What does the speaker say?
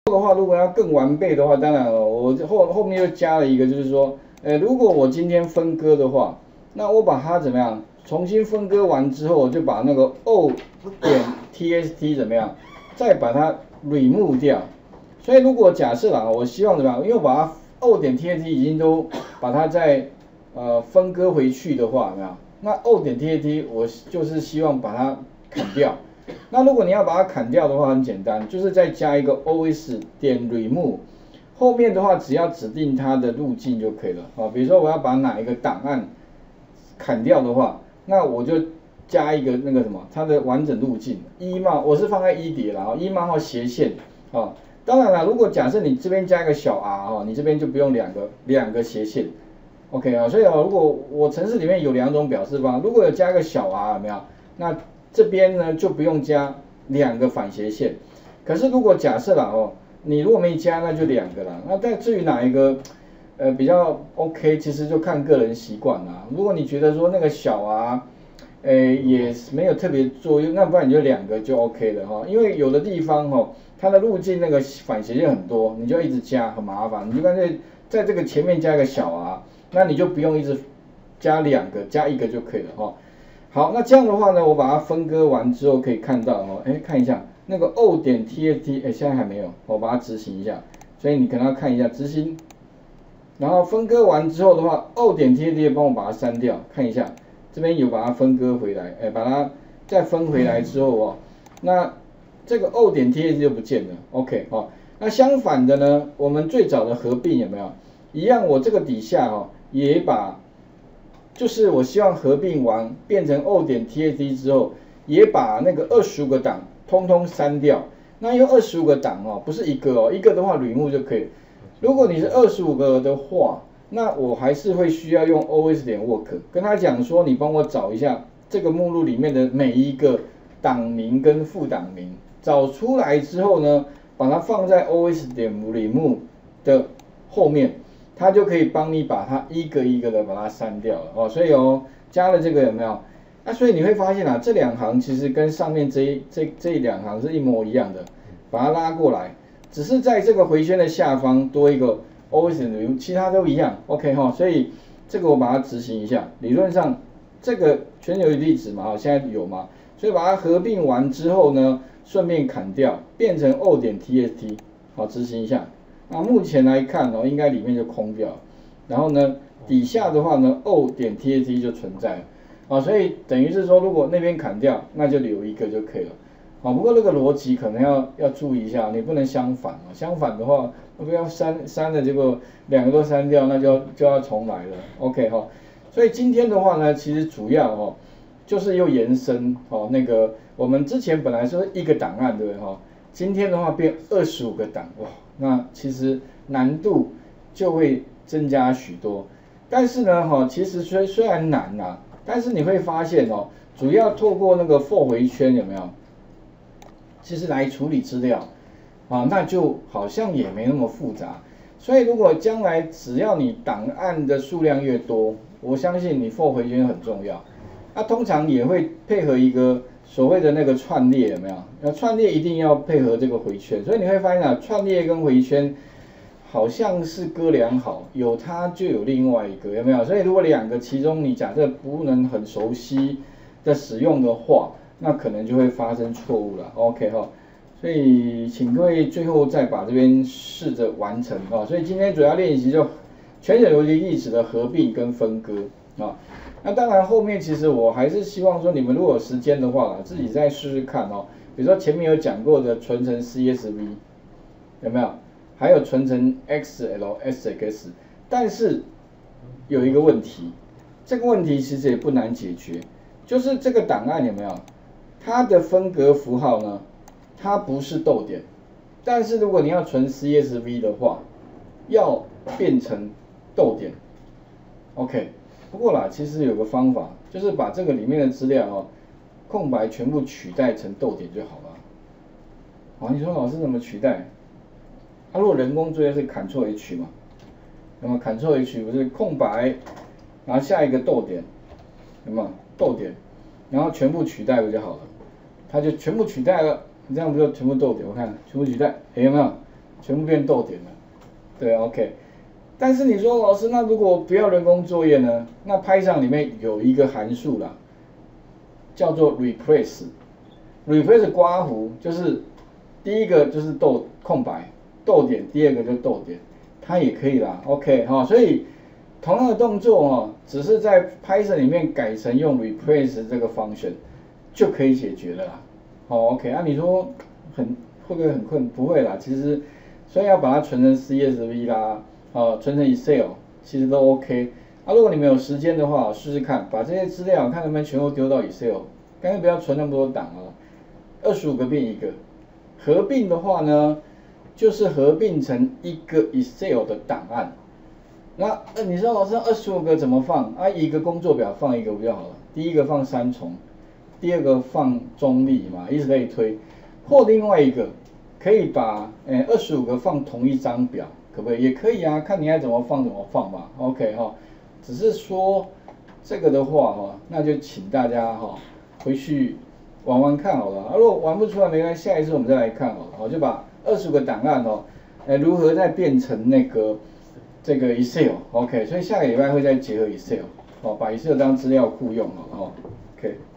的话，如果要更完备的话，当然了，我后面又加了一个，就是说，如果我今天分割的话，那我把它怎么样？重新分割完之后，我就把那个 o 点 txt 怎么样？再把它 remove 掉。所以如果假设啦，我希望怎么样？因为我把它 o 点 txt 已经都把它再分割回去的话，有没有？那 o 点 txt 我就是希望把它砍掉。那如果你要把它砍掉的话，很简单，就是再加一个 os 点 remove， 后面的话只要指定它的路径就可以了啊。比如说我要把哪一个档案砍掉的话，那我就加一个那个什么，它的完整路径一冒，我是放在一叠了啊，一冒号斜线啊。当然了，如果假设你这边加一个小 r 哈，你这边就不用两个斜线 ，OK 啊。所以如果我程式里面有两种表示方，如果有加一个小 r 有没有？那这边呢就不用加两个反斜线。可是如果假设啦你如果没加，那就两个啦。那但至于哪一个比较 OK， 其实就看个人习惯啦。如果你觉得说那个小也没有特别作用，那不然你就两个就 OK 了哈。因为有的地方它的路径那个反斜线很多，你就一直加很麻烦，你就干脆在这个前面加一个小那你就不用一直加两个，加一个就可以了哈。好，那这样的话呢，我把它分割完之后可以看到看一下那个 o 点 txt， 现在还没有，我把它执行一下，所以你可能要看一下执行，然后分割完之后的话 ，o 点 txt 帮我把它删掉，看一下这边有把它分割回来，把它再分回来之后那这个 o 点 txt 就不见了 ，OK 那相反的呢，我们最早的合并有没有一样？我这个底下也把就是我希望合并完变成 o 点 txt 之后，也把那个25个档通通删掉。那因为25个档不是一个一个的话remove就可以。如果你是25个的话，那我还是会需要用 os 点 work 跟他讲说，你帮我找一下这个目录里面的每一个档名跟副档名，找出来之后呢，把它放在 os 点 remove 的后面。它就可以帮你把它一个一个的把它删掉了所以加了这个有没有？所以你会发现这两行其实跟上面这两行是一模一样的，把它拉过来，只是在这个回圈的下方多一个 always remove， 其他都一样 ，OK 所以这个我把它执行一下，理论上这个全有地址嘛现在有嘛，所以把它合并完之后呢，顺便砍掉，变成 o 点 txt， 执行一下。那目前来看应该里面就空掉了，然后呢，底下的话呢 ，o 点 txt 就存在了所以等于是说，如果那边砍掉，那就留一个就可以了不过这个逻辑可能要注意一下，你不能相反相反的话，不要删了，结果两个都删掉，那就要重来了 ，OK 所以今天的话呢，其实主要就是又延伸那个我们之前本来是一个档案对不对今天的话变25个档哇。那其实难度就会增加许多，但是呢，其实虽然难但是你会发现主要透过那个 for 回圈有没有？其实来处理资料那就好像也没那么复杂。所以如果将来只要你档案的数量越多，我相信你 for 回圈很重要。通常也会配合一个所谓的那个串列有没有？那串列一定要配合这个回圈，所以你会发现串列跟回圈好像是哥俩好，有它就有另外一个有没有？所以如果两个其中你假设不能很熟悉的使用的话，那可能就会发生错误了。OK 所以请各位最后再把这边试着完成所以今天主要练习就全省逻辑历史的合并跟分割那当然后面其实我还是希望说你们如果有时间的话自己再试试看比如说前面有讲过的存成 CSV 有没有？还有存成 XLSX， 但是有一个问题，这个问题其实也不难解决，就是这个档案有没有？它的分隔符号呢？它不是逗点，但是如果你要存 CSV 的话，要变成逗点 ，OK。不过啦，其实有个方法，就是把这个里面的资料空白全部取代成逗点就好了。你说老师怎么取代？如果人工作业是 Ctrl+H 嘛，那么 Ctrl+H 不是空白，然后下一个逗点，有没有逗点？然后全部取代不就好了？它就全部取代了，这样不就全部逗点？我看全部取代，有没有？ 全部变逗点了，对 ，OK。但是你说老师，那如果不要人工作业呢？那 Python 里面有一个函数啦，叫做 replace 刮弧，就是第一个就是空白逗点，第二个就逗点，它也可以啦 ，OK 哈、所以同样的动作哦，只是在 Python 里面改成用 replace 这个 function 就可以解决了啦。好 ，OK， 啊，你说会不会很困？不会啦，其实所以要把它存成 CSV 啦，存成 Excel， 其实都 OK。啊，如果你们有时间的话，试试看，把这些资料看能不能全部丢到 Excel， 干脆不要存那么多档啊，25个变一个。合并的话呢，就是合并成一个 Excel 的档案。那你说老师25个怎么放？啊，一个工作表放一个不就好了？第一个放三重，第二个放中立嘛，以此类推。或另外一个，可以把25个放同一张表，可不可以？也可以啊，看你爱怎么放嘛。OK 哈，只是说这个的话哈，那就请大家哈回去玩玩看好了。如果玩不出来没关系，下一次我们再来看好了。我就把25个档案哦，如何再变成这个 Excel，OK， 所以下个礼拜会再结合 Excel，把 Excel 当资料库用好了，OK。